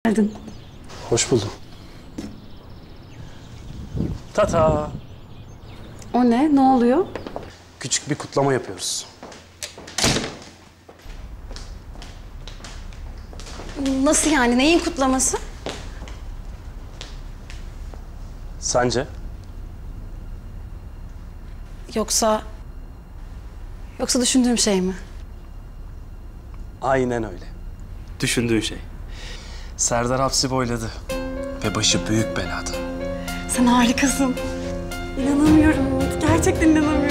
geldin. Hoş buldum. Tata. O ne? Ne oluyor? Küçük bir kutlama yapıyoruz. Nasıl yani? Neyin kutlaması? Sence? Yoksa düşündüğüm şey mi? Aynen öyle. Düşündüğün şey. Serdar hapsi boyladı. Ve başı büyük belada. Sen harikasın. İnanamıyorum. Gerçekten inanamıyorum.